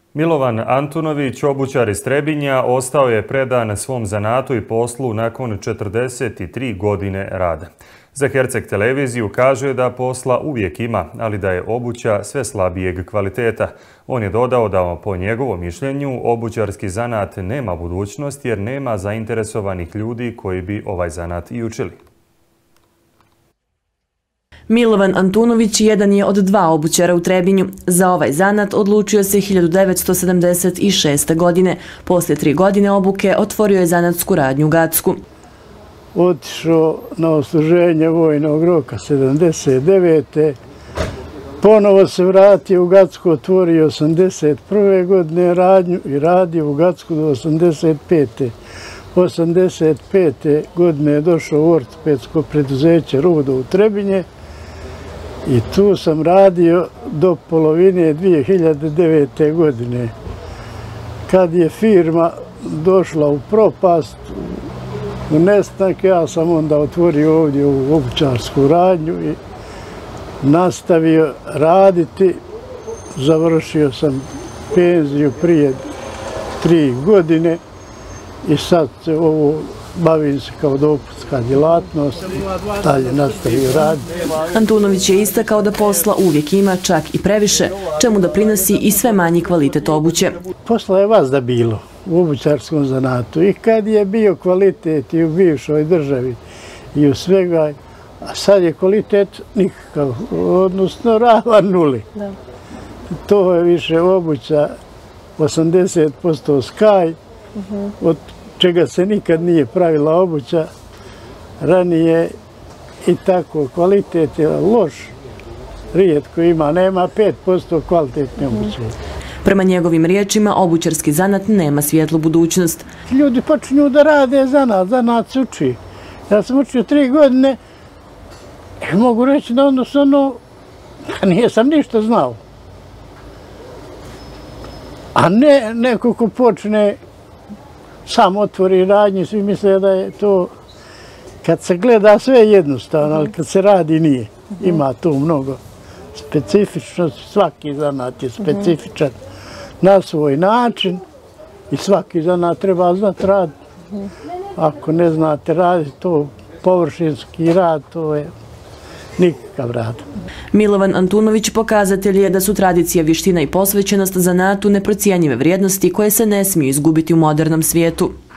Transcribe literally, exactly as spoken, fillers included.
Milovan Antunović, obućar iz Trebinja, ostao je predan svom zanatu i poslu nakon četrdeset tri godine rada. Za Herceg televiziju kaže da posla uvijek ima, ali da je obuća sve slabijeg kvaliteta. On je dodao da po njegovom mišljenju obućarski zanat nema budućnost jer nema zainteresovanih ljudi koji bi ovaj zanat i učili. Milovan Antunović jedan je od dva obućara u Trebinju. Za ovaj zanat odlučio se hiljadu devetsto sedamdeset šeste. godine. Poslije tri godine obuke otvorio je zanatsku radnju u Gacku. Otišao na odsluženje vojnog roka sedamdeset devete. Ponovo se vratio u Gacku, otvorio osamdeset prve. godine radnju i radio u Gacku do osamdeset pete. osamdeset pete. godine je došao u ortopedsko preduzeće Rudo u Trebinje i tu sam radio do polovine dvije hiljade devete. godine. Kad je firma došla u propast, u nestanak, ja sam onda otvorio ovdje u obućarsku radnju i nastavio raditi. Završio sam penziju prije tri godine i sad se ovo bavim se kao dopunska djelatnost i dalje nastavio raditi. Antunović je istakao da posla uvijek ima, čak i previše, čemu doprinosi i sve manji kvalitet obuće. Posla je vazda bilo u obućarskom zanatu i kad je bio kvalitet i u bivšoj državi i u svega, a sad je kvalitet nikakav, odnosno ravan nuli. Da. To je više obuća osamdeset posto skaj, uh-huh. od čega se nikad nije pravila obuća ranije i tako kvalitet je loš, rijetko ima, nema pet posto kvalitetne obuće. Prema njegovim riječima, obućarski zanat nema svjetlu budućnost. Ljudi počinju da rade zanat, zanat se uči. Ja sam učio tri godine i mogu reći da odnosno nisam ništa znao. A ne neko ko počne sam otvori radnju, svi misle da je to, kad se gleda sve je jednostavno, ali kad se radi nije. Ima tu mnogo specifičnosti, svaki zanat je specifičan na svoj način i svaki zanat treba znati raditi. Ako ne znate raditi to površinski rad, to je nikakav rad. Milovan Antunović pokazatelj je da su tradicija, vještina i posvećenost zanatu neprocijenjive vrijednosti koje se ne smiju izgubiti u modernom svijetu.